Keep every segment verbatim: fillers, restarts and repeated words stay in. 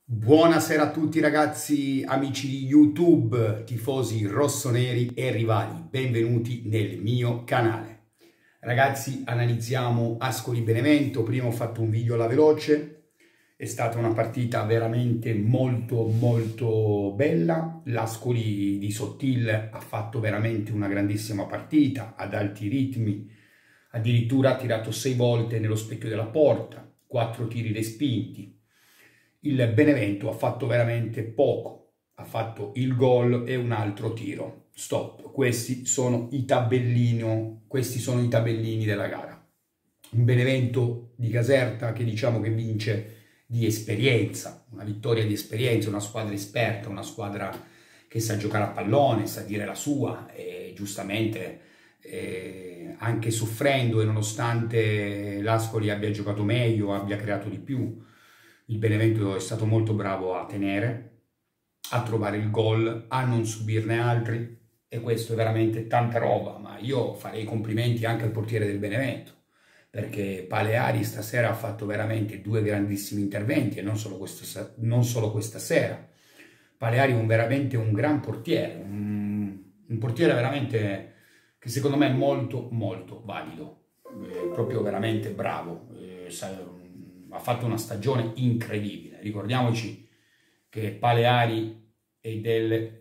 Buonasera a tutti ragazzi, amici di YouTube, tifosi rossoneri e rivali, benvenuti nel mio canale. Ragazzi, analizziamo Ascoli-Benevento. Prima ho fatto un video alla veloce, è stata una partita veramente molto molto bella. L'Ascoli di Sottil ha fatto veramente una grandissima partita, ad alti ritmi, addirittura ha tirato sei volte nello specchio della porta, quattro tiri respinti. Il Benevento ha fatto veramente poco, ha fatto il gol e un altro tiro. Stop, questi sono i tabellini, questi sono i tabellini della gara. Un Benevento di Caserta che diciamo che vince di esperienza, una vittoria di esperienza, una squadra esperta, una squadra che sa giocare a pallone, sa dire la sua e giustamente eh, anche soffrendo e nonostante l'Ascoli abbia giocato meglio, abbia creato di più, il Benevento è stato molto bravo a tenere, a trovare il gol, a non subirne altri e questo è veramente tanta roba, ma io farei complimenti anche al portiere del Benevento perché Paleari stasera ha fatto veramente due grandissimi interventi e non solo, questo, non solo questa sera. Paleari è un, veramente un gran portiere, un, un portiere veramente che secondo me è molto molto valido, è proprio veramente bravo, eh, sa, ha fatto una stagione incredibile. Ricordiamoci che Paleari è del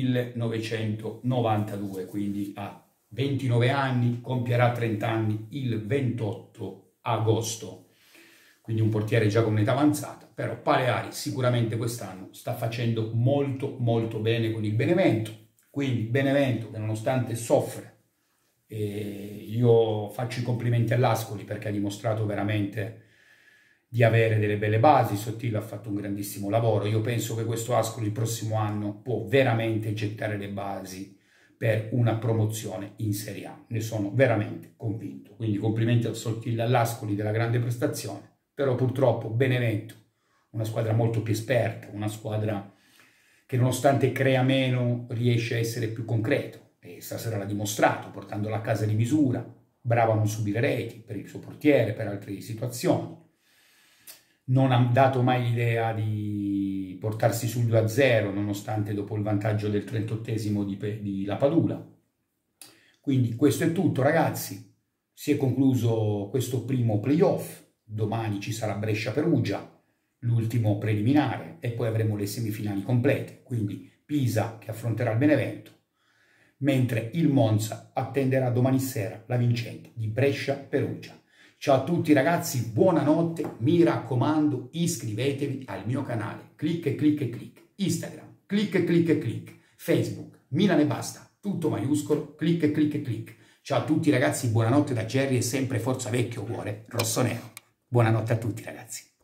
millenovecentonovantadue, quindi ha ventinove anni, compierà trenta anni il ventotto agosto, quindi un portiere già con un'età avanzata, però Paleari sicuramente quest'anno sta facendo molto molto bene con il Benevento, quindi Benevento che nonostante soffre, e io faccio i complimenti all'Ascoli perché ha dimostrato veramente di avere delle belle basi. Sottil ha fatto un grandissimo lavoro. Io penso che questo Ascoli il prossimo anno può veramente gettare le basi per una promozione in Serie A, ne sono veramente convinto. Quindi complimenti al Sottil, all'Ascoli della grande prestazione, però purtroppo Benevento, una squadra molto più esperta, una squadra che nonostante crea meno riesce a essere più concreto e stasera l'ha dimostrato portandola a casa di misura, bravo a non subire reti per il suo portiere, per altre situazioni. Non ha dato mai l'idea di portarsi sul due a zero, nonostante dopo il vantaggio del trentottesimo di, di Lapadula. Quindi questo è tutto ragazzi, si è concluso questo primo playoff, domani ci sarà Brescia-Perugia, l'ultimo preliminare, e poi avremo le semifinali complete, quindi Pisa che affronterà il Benevento, mentre il Monza attenderà domani sera la vincente di Brescia-Perugia. Ciao a tutti ragazzi, buonanotte, mi raccomando iscrivetevi al mio canale, clic e clic e clic, Instagram, clic e clic e clic, Facebook, Milan e basta, tutto maiuscolo, clic e clic e clic. Ciao a tutti ragazzi, buonanotte da Jerry e sempre forza vecchio cuore rossonero. Buonanotte a tutti ragazzi.